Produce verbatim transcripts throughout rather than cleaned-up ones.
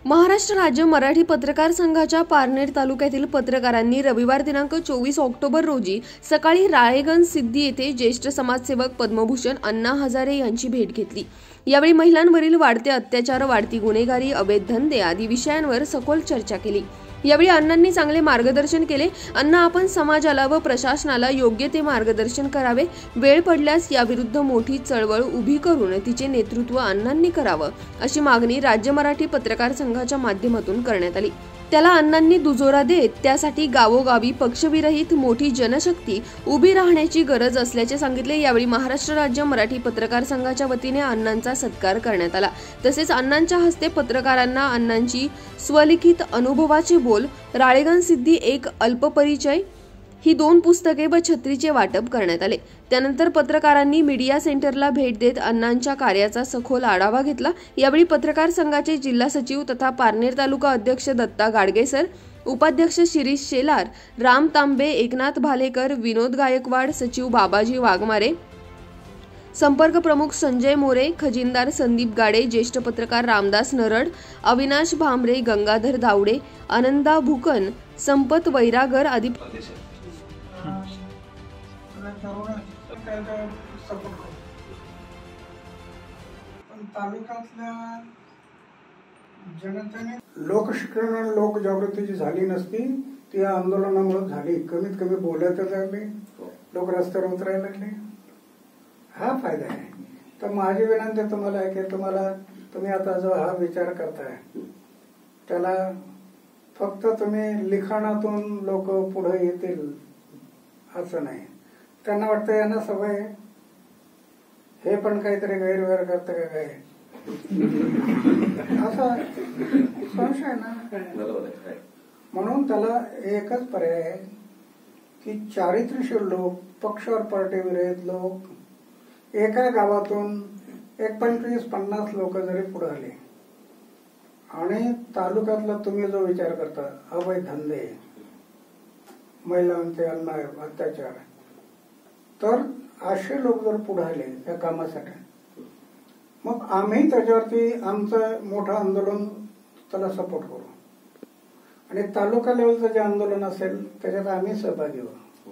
महाराष्ट्र राज्य मराठी पत्रकार संघाच्या पारनेर तालुक्यातील पत्रकारांनी रविवार दिनांक चोवीस ऑक्टोबर रोजी सकाळी राळेगण सिद्धी येथे ज्येष्ठ समाजसेवक पद्मभूषण अण्णा हजारे यांची भेट घेतली। यावेळी महिलांवरील वाढते अत्याचार, वाढती गुन्हेगारी, अवैध धंदे आदी विषयांवर सखोल चर्चा केली। यावेळी अण्णांनी चांगले मार्गदर्शन केले। अण्णा आपण समाजाला व प्रशासनाला योग्य ते मार्गदर्शन करावे, वेळ पडल्यास याविरुद्ध मोठी चळवळ उभी करून तिचे नेतृत्व अण्णांनी करावं अशी मागणी राज्य मराठी पत्रकार संघाच्या माध्यमातून करण्यात आली। त्याला अण्णांनी दुजोरा देत त्यासाठी गावोगावी पक्षविरहित मोठी जनशक्ती उभी राहण्याची गरज असल्याचे सांगितले। यावेळी महाराष्ट्र राज्य मराठी पत्रकार संघाच्या वतीने अण्णांचा सत्कार करण्यात आला। तसेच अण्णांच्या हस्ते पत्रकारांना अण्णांची स्वलिखित अनुभवाचे बोल, राळेगण सिद्धी एक अल्पपरिचय ही दोन पुस्तके व छत्रीचे वाटप करण्यात आले। त्यानंतर पत्रकारांनी मीडिया सेंटरला भेट देत अण्णांच्या कार्याचा सखोल आढावा घेतला। यावेळी पत्रकार संघाचे जिल्हा सचिव तथा पारनेर तालुका अध्यक्ष दत्ता गाडगेसर, उपाध्यक्ष शिरीष शेलार, राम तांबे, एकनाथ भालेकर, विनोद गायकवाड, सचिव बाबाजी वाघमारे, संपर्क प्रमुख संजय मोरे, खजिनदार संदीप गाडे, ज्येष्ठ पत्रकार रामदास नरड, अविनाश भामरे, गंगाधर दावडे, आनंदा भुकन, संपत वैरागर आदी तालुक्यातल्या जनतेने लोकशिक्षण लोकजागृती जी झाली नसती ती या आंदोलनामुळे झाली। कमीत कमी बोलायला लागले, लोक रस्त्यावर उतरायला लागले, हा फायदा आहे। तर माझी विनंती तुम्हाला आहे की तुम्हाला तुम्ही आता जो हा विचार करताय त्याला फक्त तुम्ही लिखाणातून लोक पुढे येतील असं नाही। त्यांना वाटतं यांना सवय हे पण काहीतरी गैरव्यवहार करतं का काय असा संशय ना। म्हणून त्याला एकच पर्याय आहे की चारित्र्यशील लोक, पक्षावर पार्टी विरहित लोक एका गावातून एक पंचवीस पन्नास लोक जरी पुढे आले आणि तालुक्यातला तुम्ही जो विचार करता अवैध धंदे, महिलांचे अन्याय, अत्याचार, तर असे लोक जर पुढे आले या कामासाठी मग आम्ही त्याच्यावरती आमचं मोठं आंदोलन त्याला सपोर्ट करू आणि तालुका लेवलचं जे आंदोलन असेल त्याच्यात आम्ही सहभागी होऊ,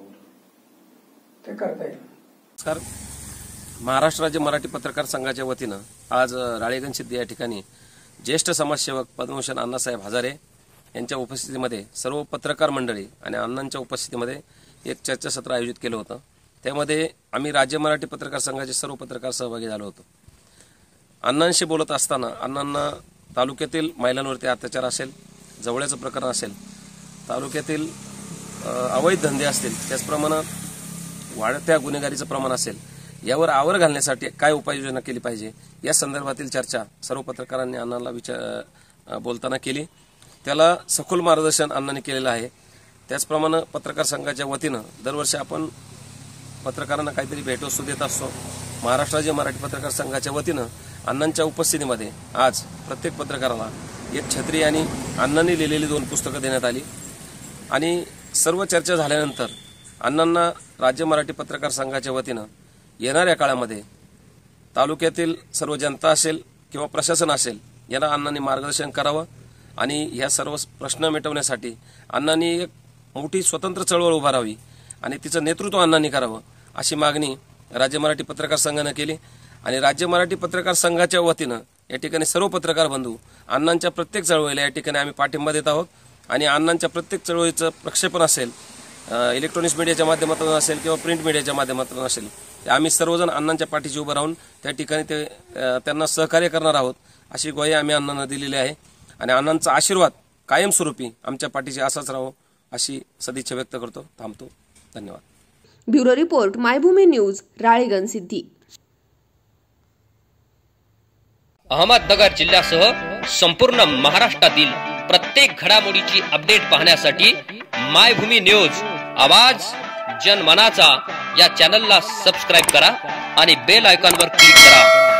ते करता येईल। नमस्कार, महाराष्ट्र राज्य मराठी पत्रकार संघाच्या वतीनं आज राळेगण सिद्धी या ठिकाणी ज्येष्ठ समाजसेवक पद्मभूषण अण्णासाहेब हजारे यांच्या उपस्थितीमध्ये सर्व पत्रकार मंडळी आणि अण्णांच्या उपस्थितीमध्ये एक चर्चासत्र आयोजित केलं होतं। त्यामध्ये आम्ही राज्य मराठी पत्रकार संघाचे सर्व पत्रकार सहभागी झालो होतो। अण्णांशी बोलत असताना अण्णांना तालुक्यातील महिलांवरती अत्याचार असेल, जवळचं प्रकरण असेल, तालुक्यातील अवैध धंदे असतील, त्याचप्रमाणे वाढत्या गुन्हेगारीचं प्रमाण असेल, यावर आवर घालण्यासाठी काय उपाययोजना केली पाहिजे या संदर्भातील चर्चा सर्व पत्रकारांनी अण्णांना विचार बोलताना केली। त्याला सखोल मार्गदर्शन अण्णांनी केलेलं आहे। त्याचप्रमाणे पत्रकार संघाच्या वतीनं दरवर्षी आपण पत्रकारांना काहीतरी भेटवस्तू देत असतो। महाराष्ट्र राज्य मराठी पत्रकार संघाच्या वतीनं अण्णांच्या उपस्थितीमध्ये आज प्रत्येक पत्रकाराला एक छत्री आणि अण्णांनी लिहिलेली दोन पुस्तकं देण्यात आली आणि सर्व चर्चा झाल्यानंतर अण्णांना राज्य मराठी पत्रकार संघाच्या वतीनं येणाऱ्या काळामध्ये तालुक्यातील सर्व जनता असेल किंवा प्रशासन असेल यांना अण्णांनी मार्गदर्शन करावं आणि ह्या सर्व प्रश्न मिटवण्यासाठी अण्णांनी एक मोठी स्वतंत्र चळवळ उभारावी आणि तिचं नेतृत्व अण्णांनी करावं अशी मागणी राज्य मराठी पत्रकार संघानं केली। आणि राज्य मराठी पत्रकार संघाच्या वतीनं या ठिकाणी सर्व पत्रकार बंधू अण्णांच्या प्रत्येक चळवळीला या ठिकाणी आम्ही पाठिंबा देत आहोत आणि अण्णांच्या प्रत्येक चळवळीचं प्रक्षेपण असेल, इलेक्ट्रॉनिक्स मीडियाच्या माध्यमातून असेल किंवा प्रिंट मीडियाच्या माध्यमातून असेल, आम्ही सर्वजण अण्णांच्या पाठीशी उभं राहून त्या ठिकाणी ते त्यांना सहकार्य करणार आहोत अशी ग्वाही आम्ही अण्णांना दिलेली आहे आणि अण्णांचा आशीर्वाद कायमस्वरूपी आमच्या पाठीशी असाच राहो अशी सदिच्छा व्यक्त करतो। थांबतो, धन्यवाद। Bureau report, Maybhumi news, Ralegan Siddhi. Ahmednagar जिल्ह्यासह संपूर्ण महाराष्ट्रातील प्रत्येक घडामोडीची अपडेट पाहण्यासाठी मायभूमी न्यूज आवाज जनमनाचा या चॅनलला सबस्क्राइब करा आणि बेल आयकॉनवर क्लिक करा।